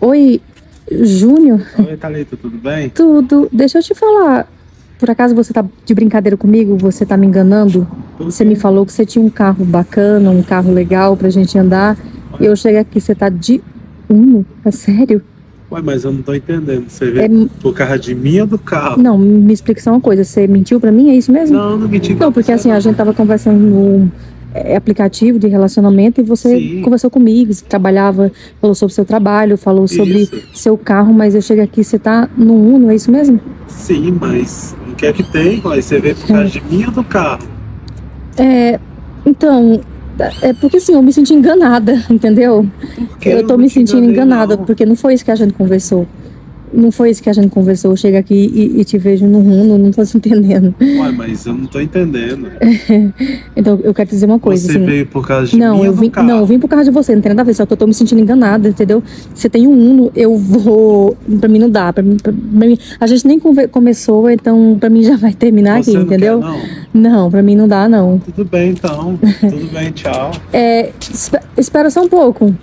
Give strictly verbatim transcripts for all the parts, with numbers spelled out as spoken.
Oi, Júnior? Oi, Thalita, tudo bem? Tudo. Deixa eu te falar. Por acaso você tá de brincadeira comigo? Você tá me enganando? Você me falou que você tinha um carro bacana, um carro legal pra gente andar. E eu cheguei aqui, você tá de Uno? É sério? Ué, mas eu não tô entendendo. Você vê É... por causa de mim ou do carro? Não, me explica só uma coisa. Você mentiu pra mim? É isso mesmo? Não, não menti. Não, porque assim, a gente tava conversando no é, aplicativo de relacionamento e você Sim. conversou comigo, você trabalhava, falou sobre seu trabalho, falou sobre Isso. seu carro, mas eu cheguei aqui, você tá no Uno, é isso mesmo? Sim, mas o que é que tem? Ué, você vê por causa de mim ou do carro? É, então, é porque assim, eu me senti enganada, entendeu? Porque Eu tô não me te sentindo enganei, enganada, não. porque não foi isso que a gente conversou. Não foi isso que a gente conversou. Eu chego aqui e, e te vejo no Uno, não tô se entendendo. Ué, mas eu não tô entendendo. Então, eu quero te dizer uma coisa, Você assim. veio por causa de Não, mim eu ou do vim, carro? não, eu vim por causa de você, não tem nada a ver, só que eu tô me sentindo enganada, entendeu? Você tem um Uno, eu vou. Pra mim não dá. Pra mim, pra, pra mim, a gente nem conver, começou, então pra mim já vai terminar Você aqui, não entendeu? quer, não? Não, pra mim não dá, não. Tudo bem, então. Tudo bem, tchau. É, esp- espera só um pouco.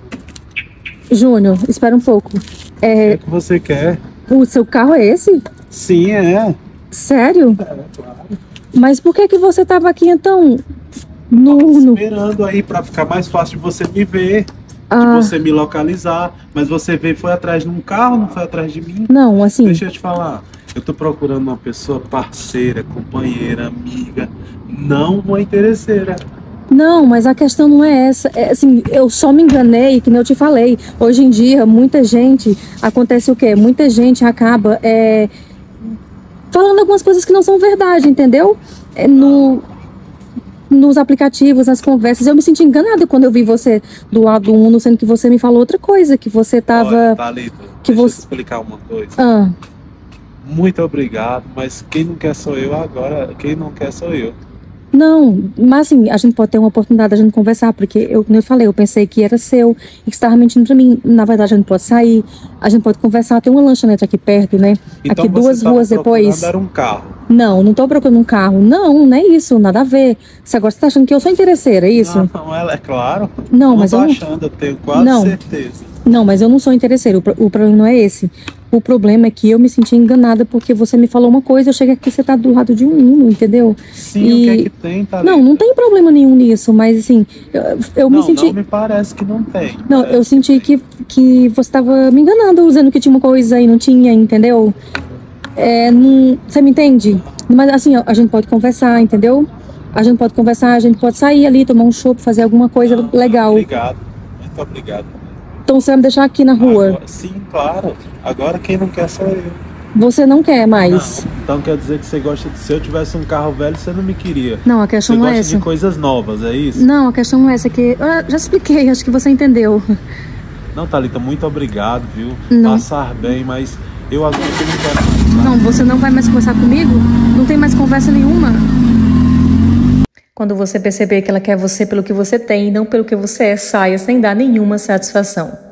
Júnior, espera um pouco. O que É, é que você quer? o seu carro é esse? Sim, é. Sério? É, claro. Mas por que que você tava aqui então? No Tô Uno? esperando aí pra ficar mais fácil de você me ver, de Ah, você me localizar. Mas você veio, foi atrás de um carro, não foi atrás de mim? não, assim. Deixa eu te falar. Eu tô procurando uma pessoa parceira, companheira, amiga, não uma interesseira. Não, mas a questão não é essa. É, assim, eu só me enganei, que nem eu te falei. Hoje em dia, muita gente, acontece o quê? Muita gente acaba é, falando algumas coisas que não são verdade, entendeu? É, no, nos aplicativos, nas conversas, eu me senti enganada quando eu vi você do lado do Uno, sendo que você me falou outra coisa, que você tava... Olha, Thalita, que deixa eu você- te explicar uma coisa. Ah, Muito obrigado, mas quem não quer sou eu agora, quem não quer sou eu. não, mas assim, a gente pode ter uma oportunidade de a gente conversar, porque eu, como eu falei, eu pensei que era seu e que você estava mentindo pra mim. Na verdade, a gente pode sair, a gente pode conversar, tem uma lanchonete aqui perto, né? Então aqui você duas tava ruas depois. procurando era um carro. Não, não tô procurando um carro. Não, não é isso, nada a ver. Você agora tá achando que eu sou interesseira, é isso? Não, não, ela é claro. Não, mas tô eu não- achando, eu tenho quase Não. certeza. Não, mas eu não sou interesseira, o, pro- o problema não é esse. O problema é que eu me senti enganada porque você me falou uma coisa, eu cheguei aqui, você tá do lado de um Uno, entendeu? Sim, E- o que é que tem, Thalita? Não, não tem problema nenhum nisso, mas assim, eu, eu me Não, senti... não me parece que não tem. Não, Parece eu senti que, que você estava me enganando, dizendo que tinha uma coisa e não tinha, entendeu? É, não, você me entende? Mas assim, ó, a gente pode conversar, entendeu? A gente pode conversar, a gente pode sair ali, tomar um chopp, fazer alguma coisa Não, legal. Obrigado, muito obrigado. Então você vai me deixar aqui na rua. Agora- sim, claro. Agora quem não quer sou eu. Você não quer mais. Não, então quer dizer que você gosta de... Se eu tivesse um carro velho, você não me queria. Não, a questão Você não é gosta essa. de coisas novas, é isso? Não, a questão não é essa que... Eu já expliquei, acho que você entendeu. Não, Thalita, muito obrigado, viu? Não. Passar bem, mas eu agora eu não quero mais. Tá? Não, você não vai mais conversar comigo? Não tem mais conversa nenhuma. Quando você perceber que ela quer você pelo que você tem e não pelo que você é, saia sem dar nenhuma satisfação.